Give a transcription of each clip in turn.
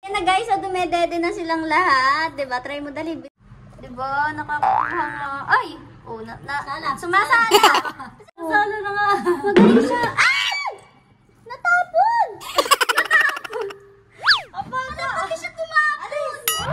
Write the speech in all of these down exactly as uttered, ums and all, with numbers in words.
Ayan na guys, so dumedede na silang lahat. Diba? Try mo dali. Diba? Nakakuha nga. Ay! Oh, na, na, Sala. Sumasala. Sumasala na nga. Magaling siya. Ah! Natapon! Natapon! Apa na? Bakit siya tumapon?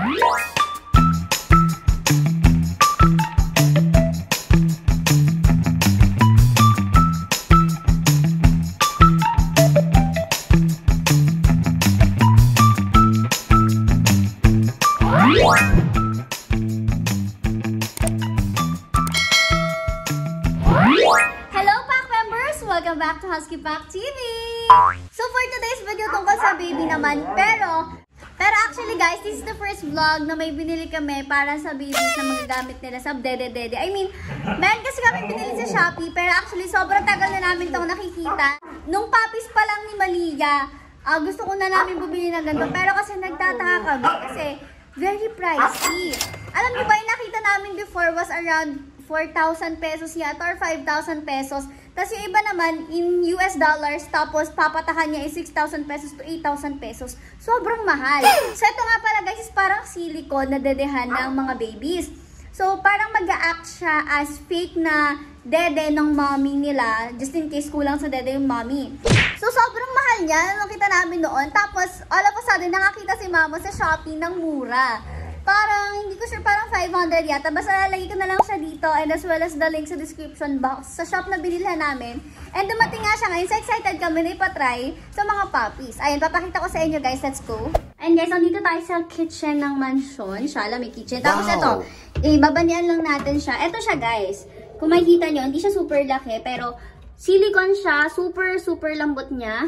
Welcome back to Husky Pack T V! So for today's video tungkol sa baby naman, pero pero actually guys, this is the first vlog na may binili kami para sa babies na magagamit nila sa dede-dede. I mean, meron kasi kami binili sa Shopee, pero actually sobrang tagal na namin itong nakikita. Nung puppies pa lang ni Malia, uh, gusto ko na namin bumili ng ganito, pero kasi nagtataka kami kasi very pricey. Alam niyo ba, yung nakita namin before was around four thousand pesos yata or five thousand pesos. Tapos yung iba naman, in U S dollars, tapos papatakan niya is six thousand pesos to eight thousand pesos. Sobrang mahal. So ito nga pala guys, is parang silicone na dedehan ng mga babies. So parang mag-a-act siya as fake na dede ng mommy nila, just in case kulang sa dede yung mommy. So sobrang mahal niya, nakita namin noon. Tapos all of a sudden, nakakita si mama sa Shopee ng mura. Parang, hindi ko sure, parang five hundred yata. Basta lalagay ko na lang siya dito and as well as the link sa description box sa shop na binilhan namin. And dumating nga siya ngayon. So excited kami na ipatry sa mga puppies. Ayun, papakita ko sa inyo guys. Let's go. And guys, nandito tayo sa kitchen ng mansion. Shala, may kitchen. Tapos wow. Ito, ibabanian lang natin siya. Ito siya guys. Kung makikita nyo, hindi siya super laki. Pero silicone siya. Super, super lambot niya.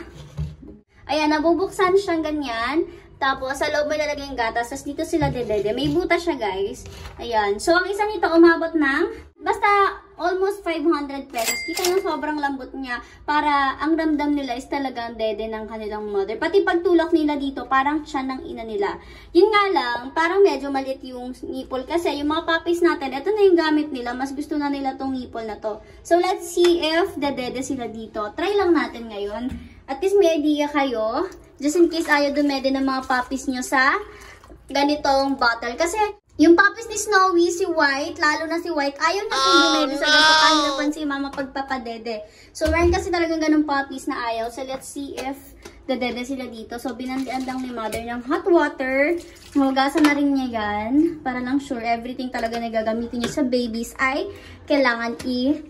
Ayan, nabubuksan siyang ganyan. Tapos, sa loob may lalagay yung gatas. Tapos, dito sila dedede. May butas siya, guys. Ayan. So, ang isa nito umabot ng, basta, almost five hundred pesos. Kita nyo, sobrang lambot niya. Para, ang ramdam nila is talagang dede ng kanilang mother. Pati pagtulak nila dito, parang tiyan ng ina nila. Yun nga lang, parang medyo maliit yung nipple. Kasi, yung mga puppies natin, ito na yung gamit nila. Mas gusto na nila tong nipple na to. So, let's see if dedede sila dito. Try lang natin ngayon. At least may idea kayo. Just in case ayaw dumede ng mga puppies nyo sa ganitong bottle. Kasi yung puppies ni Snowy, si White, lalo na si White, ayaw na kung dumede sa ganito. Ayaw na pan si mama pagpapadede. So meron kasi talagang ganong puppies na ayaw. So let's see if dadede sila dito. So binandian lang ni mother ng hot water. Hugasan na rin niya yan. Para lang sure everything talaga na gagamitin niya sa babies ay kailangan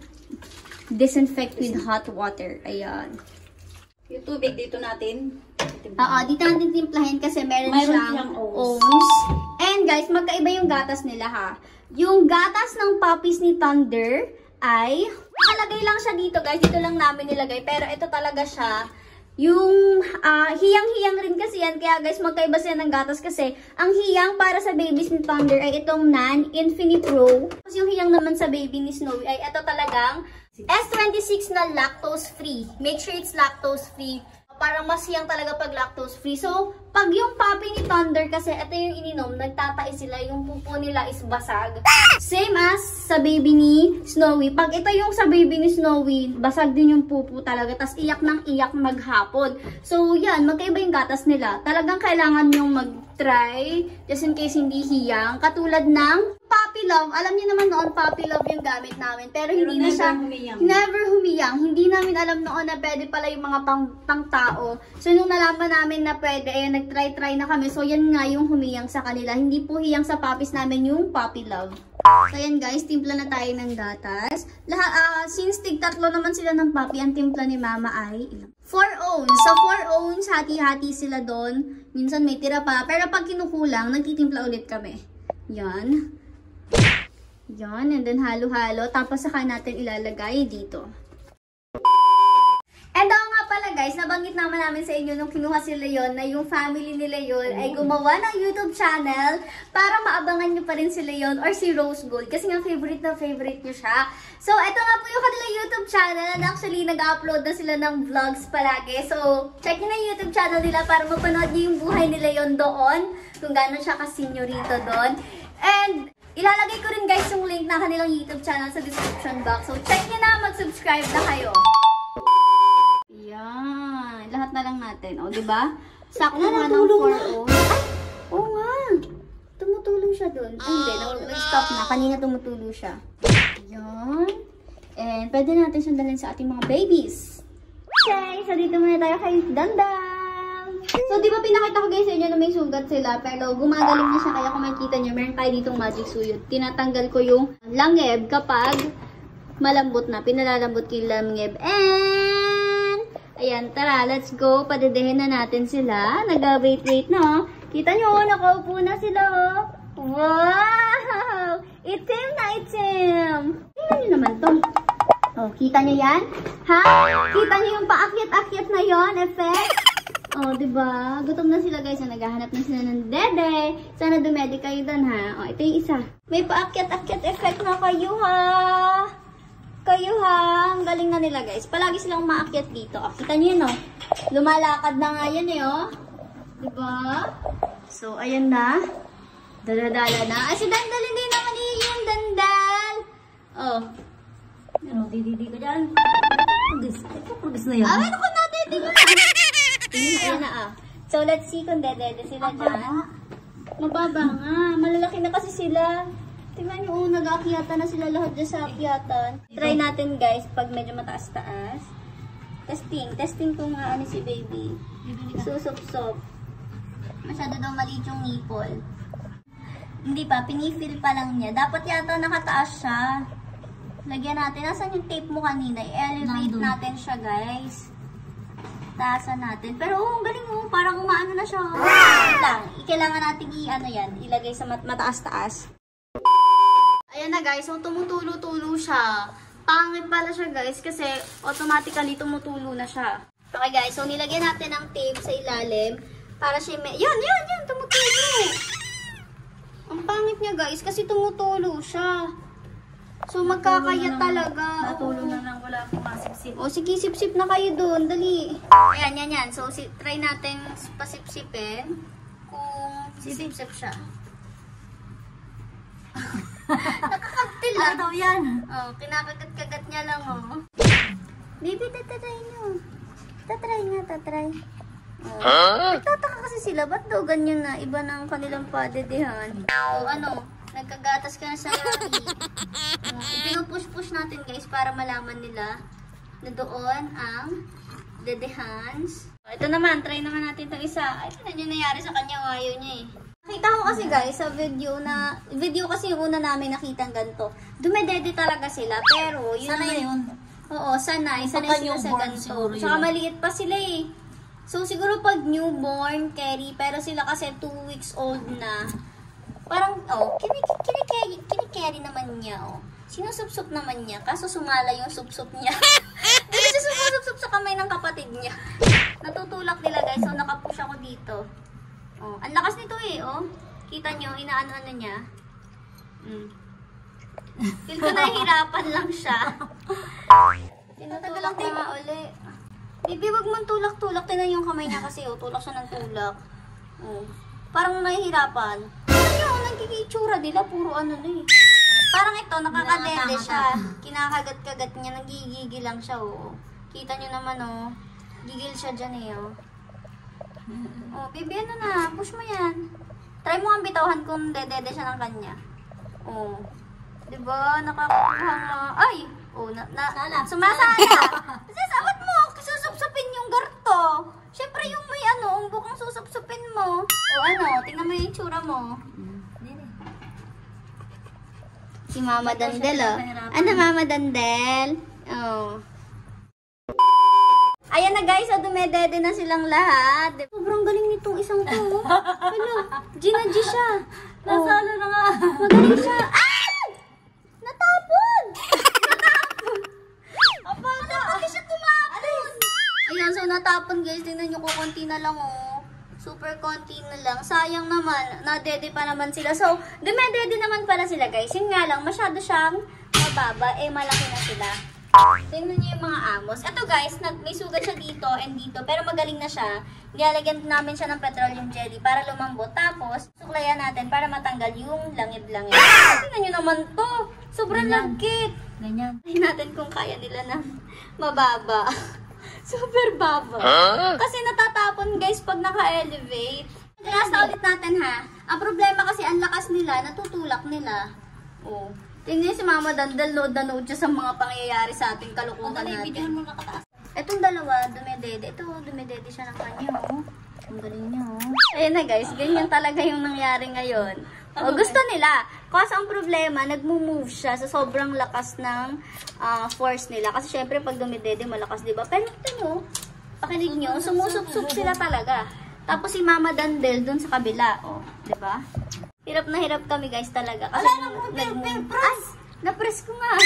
i-disinfect with hot water. Ayan. Yung tubig dito natin. Oo, dito natin timplahin kasi meron, meron siyang, siyang ohms. And guys, magkaiba yung gatas nila ha. Yung gatas ng puppies ni Thunder ay, nakalagay lang siya dito guys. Dito lang namin nilagay. Pero ito talaga siya. Yung uh, hiyang-hiyang rin kasi yan. Kaya guys, magkaiba siya ng gatas kasi ang hiyang para sa babies ni Thunder ay itong Nan Infinite Pro. Tapos yung hiyang naman sa baby ni Snowy ay ito talagang S twenty-six na lactose free. Make sure it's lactose free. Parang mas hiyang talaga pag lactose free. So, pag yung puppy ni Thunder kasi ito yung ininom, nagtatai sila, yung pupo nila is basag. Same as sa baby ni Snowy. Pag ito yung sa baby ni Snowy, basag din yung pupo talaga. Tas iyak ng iyak maghapon. So, yan, magkaiba yung gatas nila. Talagang kailangan yung mag-try just in case hindi hiyang. Katulad ng Puppy Love. Alam niyo naman noon, Puppy Love yung gamit namin. Pero, Pero hindi na siya, humiyang. never humiyang. Hindi namin alam noon na pwede pala yung mga pang, pang tao. So, nung nalaman namin na pwede, eh, nag-try-try na kami. So, yan nga yung humiyang sa kanila. Hindi po hiyang sa puppies namin yung Puppy Love. So, yan guys, timpla na tayo ng gatas. Lahat, uh, since tig tatlo naman sila ng puppy, ang timpla ni mama ay four ounce. Sa four ounce, hati-hati sila doon. Minsan may tira pa. Pero pag kinukulang, nagtitimpla ulit kami. Yan. Yan, and then halo-halo. Tapos saka natin ilalagay dito. And oo nga pala guys, nabanggit naman namin sa inyo nung kinuha si Leon na yung family ni Leon ay gumawa ng YouTube channel para maabangan nyo pa rin si Leon or si Rose Gold. Kasi nga favorite na favorite nyo siya. So, ito nga po yung kanilang YouTube channel. And actually, nag-upload na sila ng vlogs palagi. So, check nyo na yung YouTube channel nila para mapanood nyo yung buhay ni Leon doon. Kung gano'n siya ka-senyorito doon. And ilalagay ko rin guys yung link na kanilang YouTube channel sa description box. So, check nyo na, mag-subscribe na kayo. Yan. Lahat na lang natin. O, diba? Sakto nga ng four ounce. Ay, hindi. Nag-stop na. Kanina tumutulo siya. Ayan. And pwede natin siyang dalhin sa ating mga babies. Okay, so dito muna tayo kay Dandang. So, di ba pinakita ko guys sa inyo na may sugat sila, pero gumagaling na siya, kaya kung makikita niyo, meron tayo ditong magic suyot. Tinatanggal ko yung langeb kapag malambot na. Pinalalambot ko yung langeb. And, ayan, tara, let's go. Padedehin na natin sila. Nag-wait-wait na, oh. Kita nyo, nakaupo na sila, oh. Wow! Itim na itim! Tingnan nyo naman to. Oh, kita nyo yan? Ha? Kita nyo yung paakyat-akyat na yon, effect? Oh, diba? Gutom na sila guys. Naghahanap na sila ng dede. Sana dumedi kayo dun, ha? Oh, ito yung isa. May paakyat-akyat effect na kayo, ha? Kayo, ha? Ang galing na nila guys. Palagi silang maakyat dito. Oh, kita nyo yun, oh. Lumalakad na nga yan, eh, oh. Diba? So, ayan na. Daladala na. Ah, si Dandal, hindi naman yung Dandal. Oh. Ano, didi ka dyan? Pugis. Ito, pugis na yan. Ah, meron ko natin. Hindi ko na. Ayan na, ah. So, let's see kung dede sila dyan. Mababa nga. Malalaki na kasi sila. Tingnan nyo, oh, nag-aakyatan na sila lahat dyan sa akyatan. Try natin, guys, pag medyo mataas-taas. Testing. Testing kung ano si baby. Susup-sup. Masyado daw maliit yung nipple. Hindi pa, pinifil pa lang niya. Dapat yata nakataas siya. Lagyan natin. Nasaan yung tape mo kanina? I-elevate Nandun. natin siya, guys. Taasan natin. Pero, oh, ang galing, oh. Parang umaano na siya. Wait lang. Kailangan natin i-ano yan. Ilagay sa mat mataas-taas. Ayan na, guys. So, tumutulo-tulo siya. Pangit pala siya, guys. Kasi, automatically tumutulo na siya. Okay, guys. So, nilagyan natin ng tape sa ilalim. Para siya may... Yan, yan, yan. Tumutulo. Ang pangit niya, guys. Kasi tumutulo siya. So, magkakayat talaga. Natulo na lang, wala akong masipsip. O, sige, sip-sip na kayo doon. Dali. Ayan, yan, yan. So, si try natin pasip-sipin kung sip-sip siya. Nakakagtil Ano lang. daw yan? Oh, kinakagat-kagat niya lang, oh. Baby, tatry nyo. Tatry nga, tatry. Oh. Huh? Nagtataka kasi sila, ba't daw ganyan na? Iba ng kanilang padedehan. O, ano? Nagkagatas ka na sa lagi. Uh, Pinupush-push natin guys para malaman nila na doon ang dedehans. Ito naman, try naman natin itong isa. Ay, ito na nangyari sa kanya, ayaw niya eh. Nakita ko kasi guys sa video na, video kasi yung una namin nakita ganito. Dumedede talaga sila, pero yun Sana naman- yun. Oo, sanay. Sanay Baka sila sa newborn ganito. siguro yun. Tsaka maliit pa sila eh. So, siguro pag newborn, carry, pero sila kasi two weeks old na. Parang, oh, kinikerry kini naman niya, oh. Sinusupsup naman niya, kaso sumala yung supsup niya. Hindi siya sumusupsup sa kamay ng kapatid niya. Natutulak nila guys, so nakapush ako dito. Oh, ang lakas nito eh, oh. Kita nyo, inaano-ano niya. Mm. Feel ko nahihirapan lang siya. Tinutulak na nga uli. Baby, wag mong tulak-tulak. Tinan yung kamay niya kasi, oh. Tulak siya ng tulak. Oh. Parang nahihirapan. Ano yun? Nagkikitsura nila. Puro ano na eh. Parang ito, nakakadede siya. Kinakagat-kagat niya. Nagigigil lang siya, oh. Kita nyo naman, oh. Gigil siya dyan eh, oh. Oh, baby, ano na? Push mo yan. Try mo ang bitawahan kung dedede siya ng kanya. Oh. Diba? Nakakuha nga. Ay! Oh, na, na, sumasala. Kasi sabot mo, susupsupin yung garto. Siyempre yung may ano, umbok ang susupsupin mo. O ano, tingnan mo yung tsura mo. Si Mama Dandel, oh. Ano, Mama Dandel? Oh. Ayan na guys, so dumedede na silang lahat. Sobrang galing nitong isang to. Oh. Hala, Gina G siya. Nasalo na nga. Magaling siya. Ah! Natapon! Natapon! Apa, natapon siya tumapon! Ayan, so natapon guys. Tingnan nyo ko, konti na lang oh. Super konti na lang. Sayang naman, nadede pa naman sila. So, dumedede naman pala sila guys. Yun nga lang, masyado siyang mababa. Eh, malaki na sila. Tingnan niyo yung mga amos. Ito guys, nag, may sugat siya dito and dito. Pero magaling na siya. Nilalagyan namin siya ng petroleum jelly para lumambot. Tapos, suklayan natin para matanggal yung langib-langib. Tingnan niyo naman to. Sobrang lagkit. Ganyan. Tingnan natin kung kaya nila ng mababa. Super baba. Kasi natatapon guys pag naka-elevate. Last na ulit natin ha. Ang problema kasi, ang lakas nila, natutulak nila. Oh. Tingnan si Mama Dandal, load na load siya sa mga pangyayari sa ating kalukuhan natin. mo nakataas. Etong dalawa, dumedede. Ito, dumedede siya ng kanya, oh. Ang galing niya, oh. Ayan na guys, ganyan talaga yung nangyari ngayon. O, gusto nila. Kasi ang problema, nagmo-move siya sa sobrang lakas ng uh, force nila. Kasi syempre, pag dumidede, malakas, diba? Pero ito mo, pakinig nyo, sumusup-sup sila talaga. Tapos si Mama Dandel dun sa kabila, o, diba? Hirap na hirap kami guys talaga. Kasi nag-move. Ay, na-press ko nga.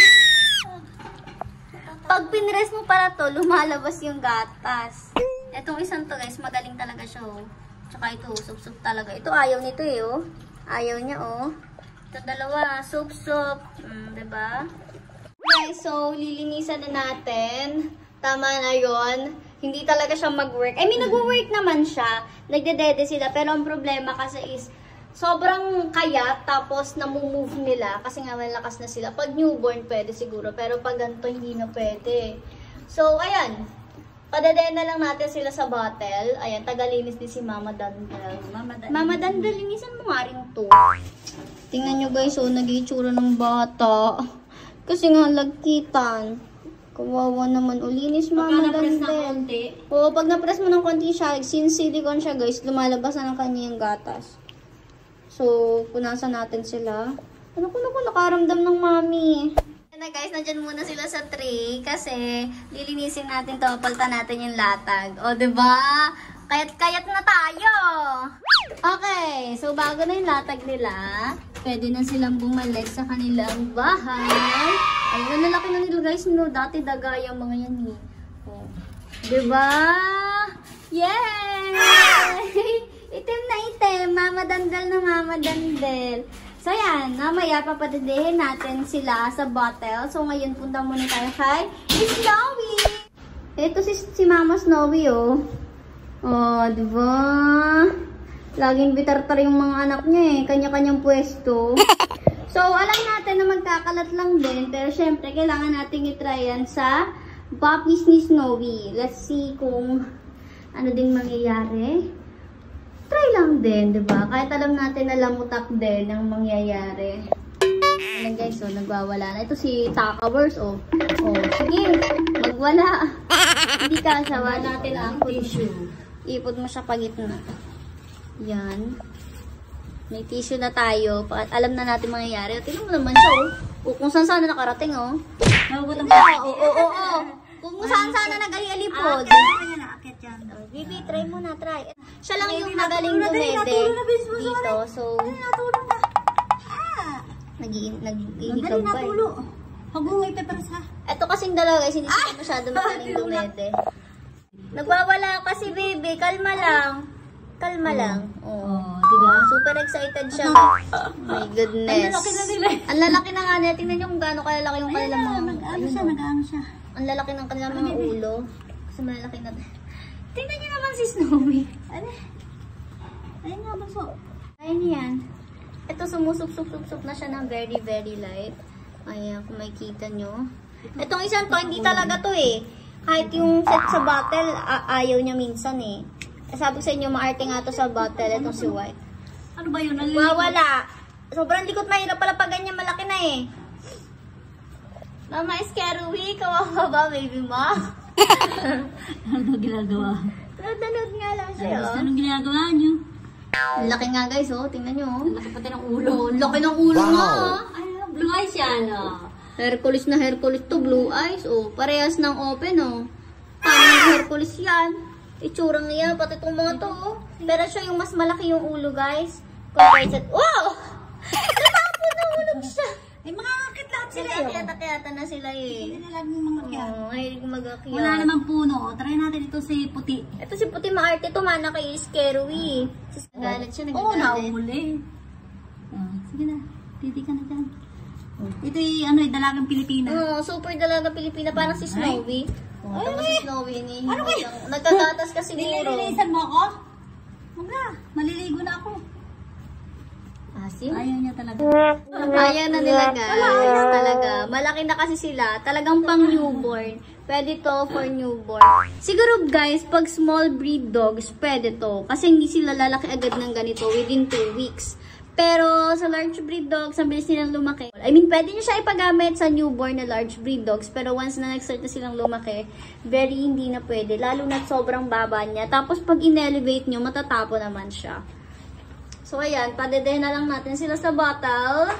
Pag pinress mo para to, lumalabas yung gatas. Etong isang to guys, magaling talaga siya, oh. Tsaka ito, sup-sup talaga. Ito ayaw nito eh, oh. Ayaw niya, oh. Ito dalawa, sup-sup. Mm, diba? Guys, so, lilinisan na natin. Tama na yun. Hindi talaga siya mag-work. I mean, nag-work naman siya. Nagdedede sila. Pero ang problema kasi is, sobrang kayat, tapos namumove nila. Kasi nga malakas na sila. Pag newborn, pwede siguro. Pero pag ganito, hindi na pwede. So, ayan. Padadayan na lang natin sila sa bottle. Ayan, tagalinis din si Mama Dandel. Mama Dandel. Mama Dandel, linisan mo nga rin to. Tingnan nyo guys, oh, nag-iitsura ng bata. Kasi nga, lagkitan. Kawawa naman. Ulinis, Mama Dandel. Oo, pag na-press mo ng konti siya, since silicone siya guys, lumalabas na ng kanya yung gatas. So, punasan natin sila. Ano ko na ko nakaramdam ng mami. Na guys, nandyan muna sila sa tray kasi lilinisin natin to, palta natin yung latag. O, diba? Kayat-kayat na tayo! Okay, so bago na yung latag nila, pwede na silang bumalik sa kanilang bahay. Ayun, nalaki na nila guys, no? Dati daga yung mga yan eh. O, diba? Yay! Itim na itim, Mama Dandel na Mama Dandel. So, yan. Mamaya, papadadehin natin sila sa bottle. So, ngayon, punta muna tayo kay Snowy. Ito si, si Mama Snowy, oh. Oh, diba? Laging bitar-tar yung mga anak niya, eh. Kanya-kanyang pwesto. So, alam natin na magkakalat lang din. Pero, syempre, kailangan natin itry yan sa puppies ni Snowy. Let's see kung ano ding mangyayari. Try lang din, diba? Kahit alam natin na lamutak din ang mangyayari. Ayan guys, so nagwawala na. Ito si Takawers, oh. Oh, sige, magwala. Hindi ka asawa natin ang tissue. Ipod mo siya pagitna. Yan. May tissue na tayo. At alam na natin mangyayari. Tingnan mo naman siya, oh. O, kung saan saan na nakarating, oh. Nagugutom Oo, oo, oo, oo. Kung saan saan na nag-alipod. Akit yan. Bibi, try mo na, try. Siya lang yung magaling dumede dito. So, nag-iikab pa eh. Hagungay pa para sa... Ito kasing dalawa guys, hindi sila masyado magaling dumede. Nagwawala kasi baby, kalma lang. Kalma lang. Oh, diba? Super excited siya. My goodness. Ang lalaki na nila. Ang lalaki na nga nila. Tingnan nyo kung gaano kalalaki yung kanilang mga... Nag-ano siya, nag-ano siya. Ang lalaki ng kanilang mga ulo. Kasi malalaki na... Tingnan nyo naman si Snowy. Ano? Ayun nga, bunso. Ayun yan. Ito sumusup-sup-sup na siya ng very, very light. Ayan, kung makikita nyo. Itong isang to, hindi talaga to eh. Kahit yung set sa bottle, ayaw niya minsan eh. Sabi ko sa inyo, maarte nga to sa bottle. Itong si White. Ano ba yun? Wawala. Sobrang likot na hirap pala pag ganyan malaki na eh. Mama, Scarewy, kawawa ba, baby mo? Ano ginagawa? Nanood nga lang siya. Anong ginagawa niyo? Ang laki nga guys, oh. Tingnan nyo. Ang laki pati ng ulo. Ang laki ng ulo nga. Ay, blue eyes yan, oh. Hercules na Hercules to, blue eyes, oh. Parehas ng open, oh. Parang Hercules yan. Itsurang niya, pati itong mga to, oh. Pero siya yung mas malaki yung ulo, guys. Compared sa... Wow! Napapo na ulog siya. Ay, makakakit lahat sila yun. Kiyata-kiyata na sila eh. Hindi na lang yung mga kiyat. Oo, mahilig mag-akyat. Wala namang puno. Try natin ito si puti. Ito si puti maarte to, mana kay Scarewy. Nagalit siya, Oo, nagagalit. nahuli. Oh, sige na. Titi ka na dyan. Ito yung ano, yung dalagang Pilipina. Oo, super dalaga Pilipina, parang si Snowy. Ay, Tapos si Snowy, ni Ano kayo? nagkagatas kasi siguro. Nililinisan mo ako? Huwag na. Maliligo na ako. Asim? Ayaw niya talaga. Ayaw na nila guys. Talaga. Malaki na kasi sila. Talagang pang newborn. pwede to for newborn. Siguro guys, pag small breed dogs, pwede to. Kasi hindi sila lalaki agad ng ganito within two weeks. Pero sa large breed dogs, ang bilis nilang lumaki. I mean, pwede nyo siya ipagamit sa newborn na large breed dogs. Pero once na nag-start na silang lumaki, very hindi na pwede. Lalo na sobrang baba niya. Tapos pag in-elevate nyo, matatapo naman siya. So ayan, padedehin na lang natin sila sa bottle.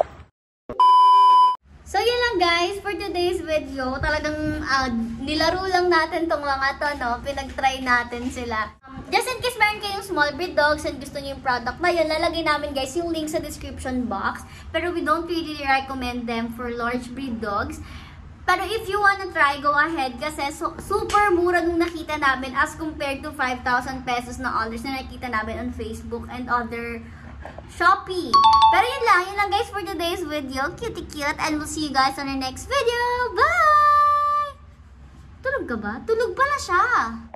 So yun lang guys, for today's video, talagang uh, nilaro lang natin tong mga to, no? Pinag-try natin sila. Um, just in case meron kayong small breed dogs and gusto nyo yung product na yun, lalagay namin guys yung link sa description box. Pero we don't really recommend them for large breed dogs. Pero if you wanna try, go ahead kasi so, super mura nung nakita namin as compared to five thousand pesos na orders na nakita namin on Facebook and other Shopee. Pero yun lang, yun lang guys for today's video. Cutie cute, and we'll see you guys on the next video. Bye! Tulog ka ba? Tulog pala siya.